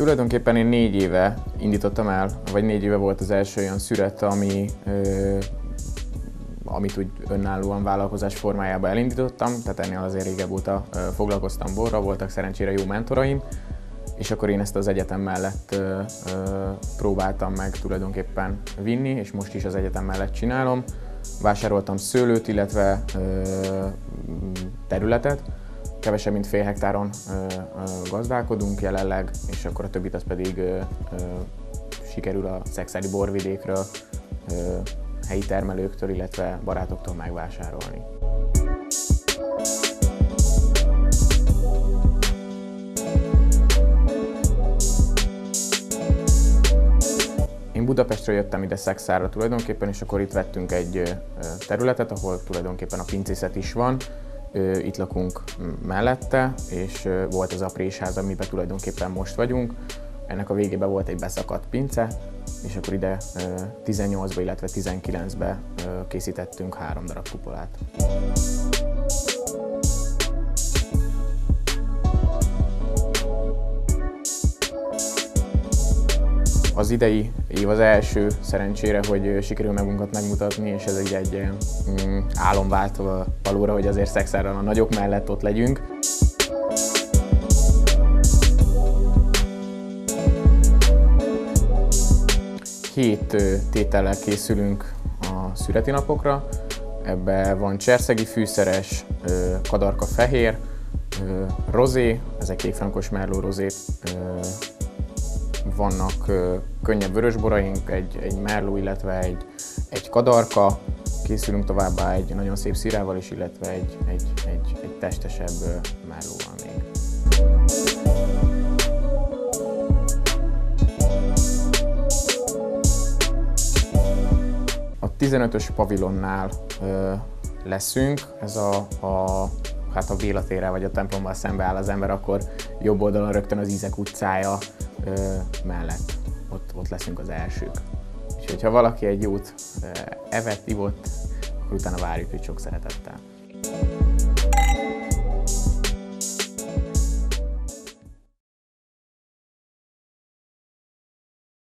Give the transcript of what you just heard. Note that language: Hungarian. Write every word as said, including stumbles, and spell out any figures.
Tulajdonképpen én négy éve indítottam el, vagy négy éve volt az első olyan szüret, ami, ö, amit úgy önállóan vállalkozás formájában elindítottam, tehát ennél azért régebb óta ö, foglalkoztam borra, voltak szerencsére jó mentoraim, és akkor én ezt az egyetem mellett ö, ö, próbáltam meg tulajdonképpen vinni, és most is az egyetem mellett csinálom. Vásároltam szőlőt, illetve ö, területet. Kevesebb, mint fél hektáron ö, ö, gazdálkodunk jelenleg, és akkor a többit az pedig ö, ö, sikerül a szexádi borvidékről, ö, helyi termelőktől, illetve barátoktól megvásárolni. Én Budapestről jöttem ide Szexárra tulajdonképpen, és akkor itt vettünk egy területet, ahol tulajdonképpen a pincészet is van. Itt lakunk mellette, és volt az a présház, amiben tulajdonképpen most vagyunk. Ennek a végében volt egy beszakadt pince, és akkor ide tizennyolcba, illetve tizenkilencbe készítettünk három darab kupolát. Az idei év az első szerencsére, hogy sikerül magunkat megmutatni, és ez egy, egy mm, álomváltó valóra, hogy azért Szexárral a nagyok mellett ott legyünk. Hét tétellel készülünk a szüreti napokra. Ebben van cserszegi fűszeres, kadarka fehér, rozé, ez egy kékfrankos merló rozé. Vannak ö, könnyebb vörösboraink, egy, egy merló, illetve egy, egy kadarka. Készülünk továbbá egy nagyon szép szirával is, illetve egy, egy, egy, egy testesebb ö, merlóval még. A tizenötös pavilonnál ö, leszünk. Ez a, a hát a Béla térrel vagy a templommal szembe áll az ember, akkor jobb oldalon rögtön az Ízek utcája ö, mellett. Ott, ott leszünk az elsők. És hogyha valaki egy jót ö, evett, ivott, akkor utána várjuk őt sok szeretettel.